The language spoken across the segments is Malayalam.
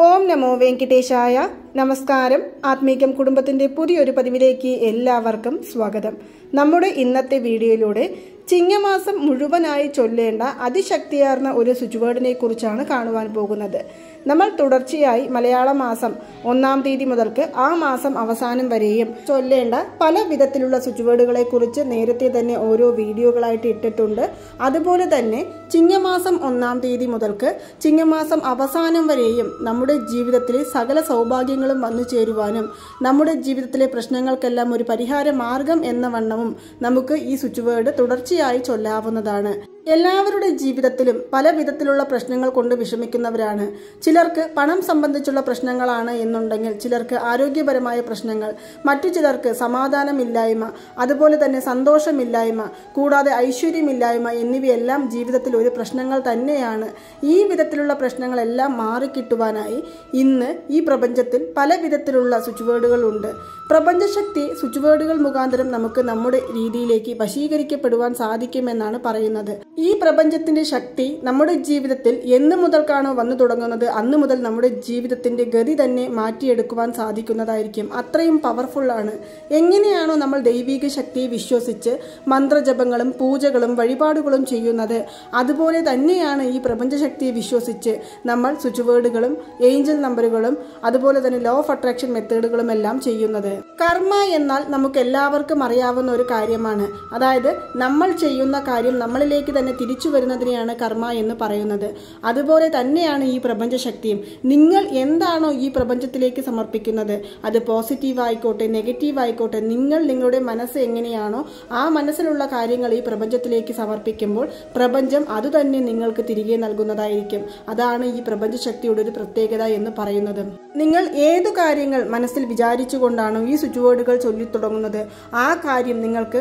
ഓം നമോ വെങ്കിടേശായ. നമസ്കാരം. ആത്മീകം കുടുംബത്തിന്റെ പുതിയൊരു പതിവിലേക്ക് എല്ലാവർക്കും സ്വാഗതം. നമ്മുടെ ഇന്നത്തെ വീഡിയോയിലൂടെ ചിങ്ങമാസം മുഴുവനായി ചൊല്ലേണ്ട അതിശക്തിയാർന്ന ഒരു സ്വിച്ച് കുറിച്ചാണ് കാണുവാൻ പോകുന്നത്. നമ്മൾ തുടർച്ചയായി മലയാള മാസം 1-ാം തീയതി മുതൽക്ക് ആ മാസം അവസാനം വരെയും ചൊല്ലേണ്ട പല വിധത്തിലുള്ള സ്വിച്ച് വേർഡുകളെ കുറിച്ച് നേരത്തെ തന്നെ ഓരോ വീഡിയോകളായിട്ട് ഇട്ടിട്ടുണ്ട്. അതുപോലെ തന്നെ ചിങ്ങമാസം 1-ാം തീയതി മുതൽക്ക് ചിങ്ങമാസം അവസാനം വരെയും നമ്മുടെ ജീവിതത്തിലെ സകല സൗഭാഗ്യങ്ങളും വന്നു ചേരുവാനും നമ്മുടെ ജീവിതത്തിലെ പ്രശ്നങ്ങൾക്കെല്ലാം ഒരു പരിഹാര മാർഗം എന്ന വണ്ണവും നമുക്ക് ഈ സ്വിച്ച് വേർഡ് തുടർച്ചയായി ചൊല്ലാവുന്നതാണ്. എല്ലാവരുടെ ജീവിതത്തിലും പല വിധത്തിലുള്ള പ്രശ്നങ്ങൾ കൊണ്ട് വിഷമിക്കുന്നവരാണ്. ചിലർക്ക് പണം സംബന്ധിച്ചുള്ള പ്രശ്നങ്ങളാണ് എന്നുണ്ടെങ്കിൽ ചിലർക്ക് ആരോഗ്യപരമായ പ്രശ്നങ്ങൾ, മറ്റു ചിലർക്ക് സമാധാനമില്ലായ്മ, അതുപോലെ തന്നെ സന്തോഷമില്ലായ്മ, കൂടാതെ ഐശ്വര്യമില്ലായ്മ എന്നിവയെല്ലാം ജീവിതത്തിൽ ഒരു പ്രശ്നങ്ങൾ തന്നെയാണ്. ഈ വിധത്തിലുള്ള പ്രശ്നങ്ങളെല്ലാം മാറിക്കിട്ടുവാനായി ഇന്ന് ഈ പ്രപഞ്ചത്തിൽ പല വിധത്തിലുള്ള സ്വിച്ച് വേർഡുകൾ ഉണ്ട്. പ്രപഞ്ചശക്തി സ്വിച്ച് വേർഡുകൾ മുഖാന്തരം നമുക്ക് നമ്മുടെ രീതിയിലേക്ക് വശീകരിക്കപ്പെടുവാൻ സാധിക്കുമെന്നാണ് പറയുന്നത്. ഈ പ്രപഞ്ചത്തിന്റെ ശക്തി നമ്മുടെ ജീവിതത്തിൽ എന്ന് മുതൽക്കാണോ വന്നു തുടങ്ങുന്നത് അന്ന് മുതൽ നമ്മുടെ ജീവിതത്തിന്റെ ഗതി തന്നെ മാറ്റിയെടുക്കുവാൻ സാധിക്കുന്നതായിരിക്കും. അത്രയും പവർഫുൾ ആണ്. എങ്ങനെയാണോ നമ്മൾ ദൈവിക ശക്തിയെ വിശ്വസിച്ച് മന്ത്രജപങ്ങളും പൂജകളും വഴിപാടുകളും ചെയ്യുന്നത്, അതുപോലെ തന്നെയാണ് ഈ പ്രപഞ്ചശക്തിയെ വിശ്വസിച്ച് നമ്മൾ സ്വിച്ച് വേർഡുകളും ഏഞ്ചൽ നമ്പറുകളും അതുപോലെ തന്നെ ലോ ഓഫ് അട്രാക്ഷൻ മെത്തേഡുകളും എല്ലാം ചെയ്യുന്നത്. കർമ്മ എന്നാൽ നമുക്ക് എല്ലാവർക്കും അറിയാവുന്ന ഒരു കാര്യമാണ്. അതായത് നമ്മൾ ചെയ്യുന്ന കാര്യം നമ്മളിലേക്ക് തന്നെ തിരിച്ചു വരുന്നതിനെയാണ് കർമ്മ എന്ന് പറയുന്നത്. അതുപോലെ തന്നെയാണ് ഈ പ്രപഞ്ചശക്തിയും. നിങ്ങൾ എന്താണോ ഈ പ്രപഞ്ചത്തിലേക്ക് സമർപ്പിക്കുന്നത്, അത് പോസിറ്റീവ് ആയിക്കോട്ടെ നെഗറ്റീവ് ആയിക്കോട്ടെ, നിങ്ങൾ നിങ്ങളുടെ മനസ്സ് എങ്ങനെയാണോ ആ മനസ്സിലുള്ള കാര്യങ്ങൾ ഈ പ്രപഞ്ചത്തിലേക്ക് സമർപ്പിക്കുമ്പോൾ പ്രപഞ്ചം അതുതന്നെ നിങ്ങൾക്ക് തിരികെ നൽകുന്നതായിരിക്കും. അതാണ് ഈ പ്രപഞ്ചശക്തിയുടെ ഒരു പ്രത്യേകത എന്ന് പറയുന്നത്. നിങ്ങൾ ഏതു കാര്യങ്ങൾ മനസ്സിൽ വിചാരിച്ചുകൊണ്ടാണോ ഈ സ്വിച്ച് വേർഡുകൾ ചൊല്ലി തുടങ്ങുന്നത്, ആ കാര്യം നിങ്ങൾക്ക്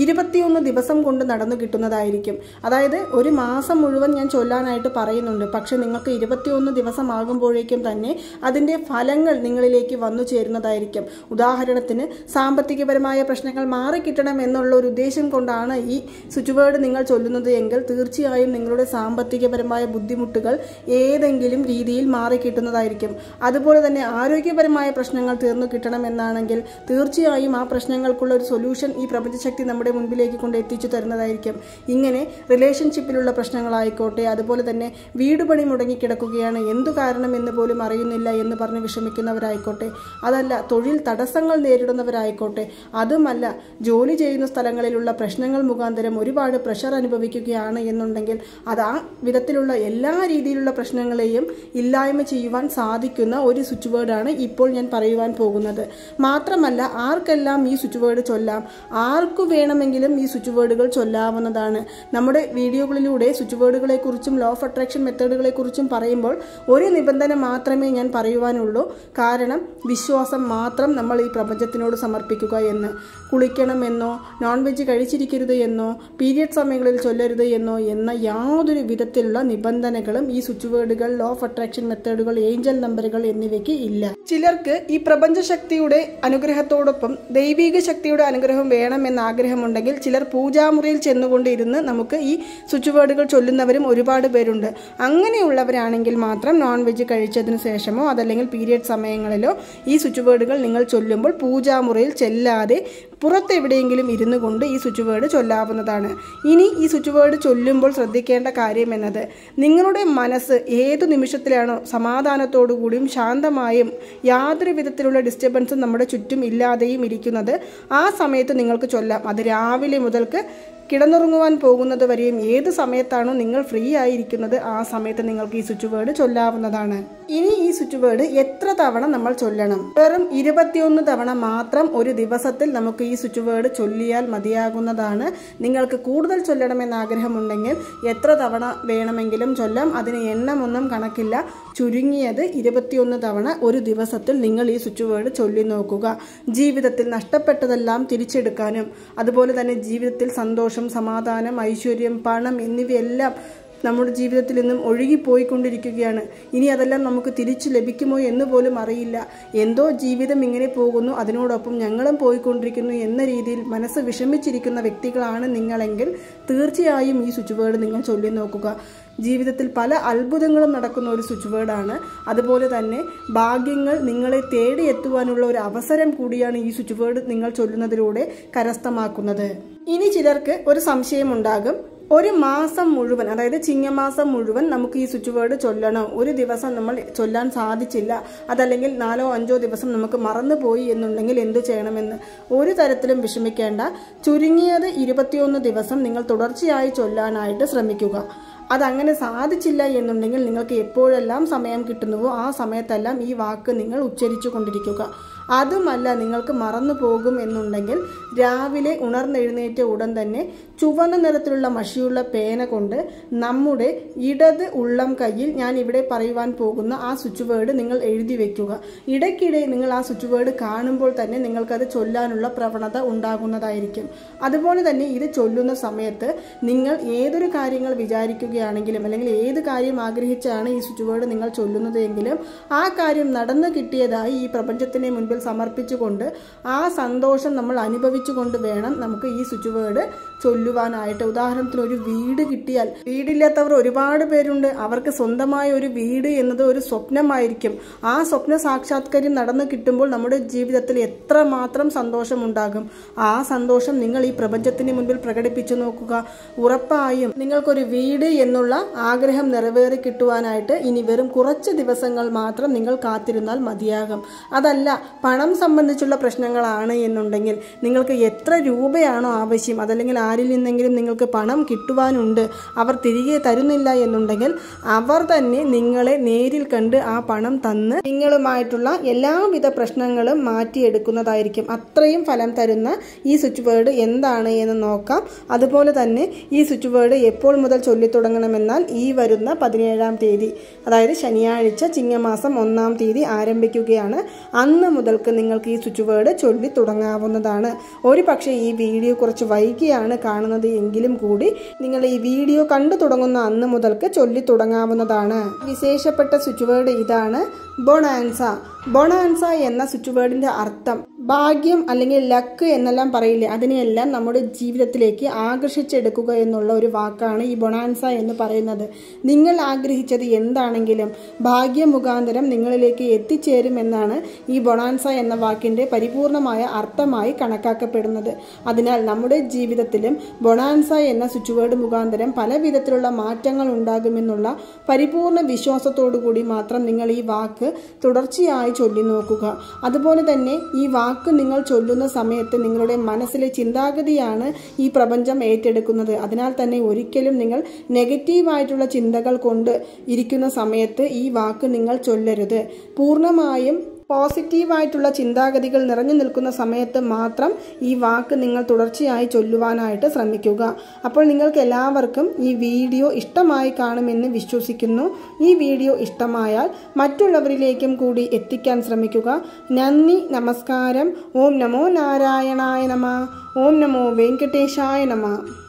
21 ദിവസം കൊണ്ട് നടന്നു കിട്ടുന്നതായിരിക്കും. അതായത് ഒരു മാസം മുഴുവൻ ഞാൻ ചൊല്ലാനായിട്ട് പറയുന്നുണ്ട്. പക്ഷെ നിങ്ങൾക്ക് 21 ദിവസം ആകുമ്പോഴേക്കും തന്നെ അതിന്റെ ഫലങ്ങൾ നിങ്ങളിലേക്ക് വന്നു ചേരുന്നതായിരിക്കും. ഉദാഹരണത്തിന് സാമ്പത്തികപരമായ പ്രശ്നങ്ങൾ മാറിക്കിട്ടണം എന്നുള്ള ഒരു ഉദ്ദേശം കൊണ്ടാണ് ഈ സ്വിച്ച് വേർഡ് നിങ്ങൾ ചൊല്ലുന്നത് എങ്കിൽ തീർച്ചയായും നിങ്ങളുടെ സാമ്പത്തികപരമായ ബുദ്ധിമുട്ടുകൾ ഏതെങ്കിലും രീതിയിൽ മാറിക്കിട്ടുന്നതായിരിക്കും. അതുപോലെ തന്നെ ആരോഗ്യപരമായ പ്രശ്നങ്ങൾ തീർന്നു കിട്ടണം എന്നാണെങ്കിൽ തീർച്ചയായും ആ പ്രശ്നങ്ങൾക്കുള്ള ഒരു സൊല്യൂഷൻ ഈ പ്രപഞ്ചശക്തി നമ്മുടെ മുൻപിലേക്ക് കൊണ്ട് എത്തിച്ചു തരുന്നതായിരിക്കും. ഇങ്ങനെ റിലേഷൻഷിപ്പിലുള്ള പ്രശ്നങ്ങളായിക്കോട്ടെ, അതുപോലെ തന്നെ വീട് പണി മുടങ്ങിക്കിടക്കുകയാണ്, എന്തു കാരണം എന്ന് പോലും അറിയുന്നില്ല എന്ന് പറഞ്ഞ് വിഷമിക്കുന്നവരായിക്കോട്ടെ, അതല്ല തൊഴിൽ തടസ്സങ്ങൾ നേരിടുന്നവരായിക്കോട്ടെ, അതുമല്ല ജോലി ചെയ്യുന്ന സ്ഥലങ്ങളിലുള്ള പ്രശ്നങ്ങൾ മുഖാന്തരം ഒരുപാട് പ്രഷർ അനുഭവിക്കുകയാണ് എന്നുണ്ടെങ്കിൽ അത് ആ വിധത്തിലുള്ള എല്ലാ രീതിയിലുള്ള പ്രശ്നങ്ങളെയും ഇല്ലായ്മ ചെയ്യുവാൻ സാധിക്കുന്ന ഒരു സ്വിച്ച് വേർഡാണ് ഇപ്പോൾ ഞാൻ പറയുവാൻ പോകുന്നത്. മാത്രമല്ല ആർക്കെല്ലാം ഈ സ്വിച്ച് വേർഡ് ചൊല്ലാം, ആർക്കു വേണമെങ്കിലും ഈ സ്വിച്ച് വേർഡുകൾ ചൊല്ലാവുന്നതാണ്. നമ്മുടെ വീഡിയോകളിലൂടെ സ്വിച്ച് വേർഡുകളെ കുറിച്ചും ലോ ഓഫ് അട്രാക്ഷൻ മെത്തേഡുകളെ കുറിച്ചും പറയുമ്പോൾ ഒരു നിബന്ധന മാത്രമേ ഞാൻ പറയുവാനുള്ളൂ. കാരണം വിശ്വാസം മാത്രം നമ്മൾ ഈ പ്രപഞ്ചത്തിനോട് സമർപ്പിക്കുക എന്ന്. കുളിക്കണമെന്നോ നോൺ വെജ് കഴിച്ചിരിക്കരുത് എന്നോ പീരിയഡ് സമയങ്ങളിൽ ചൊല്ലരുത് എന്നോ എന്ന യാതൊരു വിധത്തിലുള്ള നിബന്ധനകളും ഈ സ്വിച്ച് വേർഡുകൾ, ലോ ഓഫ് അട്രാക്ഷൻ മെത്തേഡുകൾ, ഏഞ്ചൽ നമ്പറുകൾ എന്നിവയ്ക്ക് ഇല്ല. ചിലർക്ക് ഈ പ്രപഞ്ചശക്തിയുടെ അനുഗ്രഹത്തോടൊപ്പം ദൈവിക ശക്തിയുടെ അനുഗ്രഹം വേണമെന്ന് ആഗ്രഹമുണ്ടെങ്കിൽ ചിലർ പൂജാമുറിയിൽ ചെന്നുകൊണ്ടിരുന്ന് നമുക്ക് ഈ സ്വിച്ച് വേർഡുകൾ ചൊല്ലുന്നവരും ഒരുപാട് പേരുണ്ട്. അങ്ങനെയുള്ളവരാണെങ്കിൽ മാത്രം നോൺ വെജ് കഴിച്ചതിന് ശേഷമോ അതല്ലെങ്കിൽ പീരിയഡ് സമയങ്ങളിലോ ഈ സ്വിച്ച് വേർഡുകൾ നിങ്ങൾ ചൊല്ലുമ്പോൾ പൂജാമുറിയിൽ ചെല്ലാതെ പുറത്തെവിടെയെങ്കിലും ഇരുന്നു കൊണ്ട് ഈ സ്വിച്ച് വേർഡ് ചൊല്ലാവുന്നതാണ്. ഇനി ഈ സ്വിച്ച് വേർഡ് ചൊല്ലുമ്പോൾ ശ്രദ്ധിക്കേണ്ട കാര്യം എന്നത്, നിങ്ങളുടെ മനസ്സ് ഏതു നിമിഷത്തിലാണോ സമാധാനത്തോടു കൂടിയും ശാന്തമായും യാതൊരു വിധത്തിലുള്ള ഡിസ്റ്റർബൻസും നമ്മുടെ ചുറ്റും ഇല്ലാതെയും ഇരിക്കുന്നത് ആ സമയത്ത് നിങ്ങൾക്ക് ചൊല്ലാം. അത് രാവിലെ മുതൽക്ക് കിടന്നുറങ്ങുവാൻ പോകുന്നത് വരെയും ഏത് സമയത്താണോ നിങ്ങൾ ഫ്രീ ആയിരിക്കുന്നത് ആ സമയത്ത് നിങ്ങൾക്ക് ഈ സ്വിച്ച് വേർഡ് ചൊല്ലാവുന്നതാണ്. ഇനി ഈ സ്വിച്ച് വേർഡ് എത്ര തവണ നമ്മൾ ചൊല്ലണം? വെറും 21 തവണ മാത്രം ഒരു ദിവസത്തിൽ നമുക്ക് ഈ സ്വിച്ച് വേർഡ് ചൊല്ലിയാൽ മതിയാകുന്നതാണ്. നിങ്ങൾക്ക് കൂടുതൽ ചൊല്ലണമെന്ന് ആഗ്രഹമുണ്ടെങ്കിൽ എത്ര തവണ വേണമെങ്കിലും ചൊല്ലാം. അതിന് എണ്ണമൊന്നും കണക്കില്ല. ചുരുങ്ങിയത് 21 തവണ ഒരു ദിവസത്തിൽ നിങ്ങൾ ഈ സ്വിച്ച് വേർഡ് ചൊല്ലി നോക്കുക. ജീവിതത്തിൽ നഷ്ടപ്പെട്ടതെല്ലാം തിരിച്ചെടുക്കാനും അതുപോലെ തന്നെ ജീവിതത്തിൽ സന്തോഷം, സമാധാനം, ഐശ്വര്യം, പണം എന്നിവയെല്ലാം നമ്മുടെ ജീവിതത്തിൽ നിന്നും ഒഴുകിപ്പോയിക്കൊണ്ടിരിക്കുകയാണ്. ഇനി അതെല്ലാം നമുക്ക് തിരിച്ചു ലഭിക്കുമോ എന്ന് പോലും അറിയില്ല. എന്തോ ജീവിതം ഇങ്ങനെ പോകുന്നു, അതിനോടൊപ്പം ഞങ്ങളും പോയിക്കൊണ്ടിരിക്കുന്നു എന്ന രീതിയിൽ മനസ്സ് വിഷമിച്ചിരിക്കുന്ന വ്യക്തികളാണ് നിങ്ങളെങ്കിൽ തീർച്ചയായും ഈ സ്വിച്ച് വേർഡ് നിങ്ങൾ ചൊല്ലി നോക്കുക. ജീവിതത്തിൽ പല അത്ഭുതങ്ങളും നടക്കുന്ന ഒരു സ്വിച്ച് വേർഡാണ്. അതുപോലെ തന്നെ ഭാഗ്യങ്ങൾ നിങ്ങളെ തേടി എത്തുവാനുള്ള ഒരു അവസരം കൂടിയാണ് ഈ സ്വിച്ച് വേർഡ് നിങ്ങൾ ചൊല്ലുന്നതിലൂടെ കരസ്ഥമാക്കുന്നത്. ഇനി ചിലർക്ക് ഒരു സംശയമുണ്ടാകും, ഒരു മാസം മുഴുവൻ, അതായത് ചിങ്ങമാസം മുഴുവൻ നമുക്ക് ഈ സ്വിച്ച് വേർഡ് ചൊല്ലണം, ഒരു ദിവസം നമ്മൾ ചൊല്ലാൻ സാധിച്ചില്ല, അതല്ലെങ്കിൽ 4-5 ദിവസം നമുക്ക് മറന്നുപോയി എന്നുണ്ടെങ്കിൽ എന്തു ചെയ്യണമെന്ന്. ഒരു തരത്തിലും വിഷമിക്കേണ്ട. ചുരുങ്ങിയത് 21 ദിവസം നിങ്ങൾ തുടർച്ചയായി ചൊല്ലാനായിട്ട് ശ്രമിക്കുക. അതങ്ങനെ സാധിച്ചില്ല എന്നുണ്ടെങ്കിൽ നിങ്ങൾക്ക് എപ്പോഴെല്ലാം സമയം കിട്ടുന്നുവോ ആ സമയത്തെല്ലാം ഈ വാക്ക് നിങ്ങൾ ഉച്ചരിച്ചു കൊണ്ടിരിക്കുക. അതുമല്ല നിങ്ങൾക്ക് മറന്നു പോകും എന്നുണ്ടെങ്കിൽ രാവിലെ ഉണർന്നെഴുന്നേറ്റ ഉടൻ തന്നെ ചുവന്ന നിറത്തിലുള്ള മഷിയുള്ള പേന കൊണ്ട് നമ്മുടെ ഇടത് ഉള്ളം കയ്യിൽ ഞാൻ ഇവിടെ പറയുവാൻ പോകുന്ന ആ സ്വിച്ച് വേർഡ് നിങ്ങൾ എഴുതി വെക്കുക. ഇടയ്ക്കിടെ നിങ്ങൾ ആ സ്വിച്ച് വേർഡ് കാണുമ്പോൾ തന്നെ നിങ്ങൾക്കത് ചൊല്ലാനുള്ള പ്രവണത ഉണ്ടാകുന്നതായിരിക്കും. അതുപോലെ തന്നെ ഇത് ചൊല്ലുന്ന സമയത്ത് നിങ്ങൾ ഏതൊരു കാര്യങ്ങൾ വിചാരിക്കുകയാണെങ്കിലും അല്ലെങ്കിൽ ഏത് കാര്യം ആഗ്രഹിച്ചാണ് ഈ സ്വിച്ച് വേർഡ് നിങ്ങൾ ചൊല്ലുന്നത് എങ്കിലും ആ കാര്യം നടന്നു കിട്ടിയതായി ഈ പ്രപഞ്ചത്തിന് മുൻപിൽ സമർപ്പിച്ചുകൊണ്ട് ആ സന്തോഷം നമ്മൾ അനുഭവിച്ചുകൊണ്ട് വേണം നമുക്ക് ഈ സ്വിച്ച് വേർഡ് ചൊല്ലുവാനായിട്ട്. ഉദാഹരണത്തിന് ഒരു വീട് കിട്ടിയാൽ, വീടില്ലാത്തവർ ഒരുപാട് പേരുണ്ട്, അവർക്ക് സ്വന്തമായ ഒരു വീട് എന്നത് ഒരു സ്വപ്നമായിരിക്കും. ആ സ്വപ്ന സാക്ഷാത്കാരം നടന്നു കിട്ടുമ്പോൾ നമ്മുടെ ജീവിതത്തിൽ എത്രമാത്രം സന്തോഷം ഉണ്ടാകും. ആ സന്തോഷം നിങ്ങൾ ഈ പ്രപഞ്ചത്തിന് മുൻപിൽ പ്രകടിപ്പിച്ചു നോക്കുക. ഉറപ്പായും നിങ്ങൾക്കൊരു വീട് എന്നുള്ള ആഗ്രഹം നിറവേറി കിട്ടുവാനായിട്ട് ഇനി വെറും കുറച്ച് ദിവസങ്ങൾ മാത്രം നിങ്ങൾ കാത്തിരുന്നാൽ മതിയാകും. അതല്ല, പണം സംബന്ധിച്ചുള്ള പ്രശ്നങ്ങളാണ് എന്നുണ്ടെങ്കിൽ നിങ്ങൾക്ക് എത്ര രൂപയാണോ ആവശ്യം, അതല്ലെങ്കിൽ ആരിൽ നിന്നെങ്കിലും നിങ്ങൾക്ക് പണം കിട്ടുവാനുണ്ട്, അവർ തിരികെ തരുന്നില്ല എന്നുണ്ടെങ്കിൽ അവർ തന്നെ നിങ്ങളെ നേരിൽ കണ്ട് ആ പണം തന്ന് നിങ്ങളുമായിട്ടുള്ള എല്ലാവിധ പ്രശ്നങ്ങളും മാറ്റിയെടുക്കുന്നതായിരിക്കും. അത്രയും ഫലം തരുന്ന ഈ സ്വിച്ച് വേർഡ് എന്താണ് എന്ന് നോക്കാം. അതുപോലെ തന്നെ ഈ സ്വിച്ച് വേർഡ് എപ്പോൾ മുതൽ ചൊല്ലി തുടങ്ങണമെന്നാൽ ഈ വരുന്ന 17-ാം തീയതി, അതായത് ശനിയാഴ്ച ചിങ്ങമാസം 1-ാം തീയതി ആരംഭിക്കുകയാണ്. അന്ന് മുതൽക്ക് നിങ്ങൾക്ക് ഈ സ്വിച്ച് വേർഡ് ചൊല്ലി തുടങ്ങാവുന്നതാണ്. ഒരു പക്ഷേ ഈ വീഡിയോ കുറച്ച് വൈകിയാണ് കാണുന്നത് എങ്കിലും കൂടി നിങ്ങൾ ഈ വീഡിയോ കണ്ടു തുടങ്ങുന്ന അന്ന് മുതൽക്ക് ചൊല്ലി തുടങ്ങാവുന്നതാണ്. വിശേഷപ്പെട്ട സ്വിച്ച് വേർഡ് ഇതാണ്, ബൊണാൻസ. ബൊണാൻസ എന്ന സ്വിച്ച് വേർഡിന്റെ അർത്ഥം ഭാഗ്യം അല്ലെങ്കിൽ ലക്ക് എന്നെല്ലാം പറയില്ലേ, അതിനെയെല്ലാം നമ്മുടെ ജീവിതത്തിലേക്ക് ആകർഷിച്ചെടുക്കുക എന്നുള്ള ഒരു വാക്കാണ് ഈ ബൊണാൻസ എന്ന് പറയുന്നത്. നിങ്ങൾ ആഗ്രഹിച്ചത് എന്താണെങ്കിലും ഭാഗ്യ മുഖാന്തരം നിങ്ങളിലേക്ക് എത്തിച്ചേരുമെന്നാണ് ഈ ബൊണാൻസ എന്ന വാക്കിന്റെ പരിപൂർണമായ അർത്ഥമായി കണക്കാക്കപ്പെടുന്നത്. അതിനാൽ നമ്മുടെ ജീവിതത്തിലും ബൊണാൻസ എന്ന സ്വിച്ച് വേർഡ് മുഖാന്തരം പല വിധത്തിലുള്ള മാറ്റങ്ങൾ ഉണ്ടാകുമെന്നുള്ള പരിപൂർണ വിശ്വാസത്തോടു കൂടി മാത്രം നിങ്ങൾ ഈ വാക്ക് തുടർച്ചയായി ചൊല്ലി നോക്കുക. അതുപോലെ തന്നെ ഈ വാക്ക് നിങ്ങൾ ചൊല്ലുന്ന സമയത്ത് നിങ്ങളുടെ മനസ്സിലെ ചിന്താഗതിയാണ് ഈ പ്രപഞ്ചം ഏറ്റെടുക്കുന്നത്. അതിനാൽ തന്നെ ഒരിക്കലും നിങ്ങൾ നെഗറ്റീവായിട്ടുള്ള ചിന്തകൾ കൊണ്ട് ഇരിക്കുന്ന സമയത്ത് ഈ വാക്ക് നിങ്ങൾ ചൊല്ലരുത്. പൂർണ്ണമായും പോസിറ്റീവായിട്ടുള്ള ചിന്താഗതികൾ നിറഞ്ഞു നിൽക്കുന്ന സമയത്ത് മാത്രം ഈ വാക്ക് നിങ്ങൾ തുടർച്ചയായി ചൊല്ലുവാനായിട്ട് ശ്രമിക്കുക. അപ്പോൾ നിങ്ങൾക്ക് എല്ലാവർക്കും ഈ വീഡിയോ ഇഷ്ടമായി കാണുമെന്ന് വിശ്വസിക്കുന്നു. ഈ വീഡിയോ ഇഷ്ടമായാൽ മറ്റുള്ളവരിലേക്കും കൂടി എത്തിക്കാൻ ശ്രമിക്കുക. നന്ദി, നമസ്കാരം. ഓം നമോ നാരായണായ നമഃ. ഓം നമോ വെങ്കടേശായ നമഃ.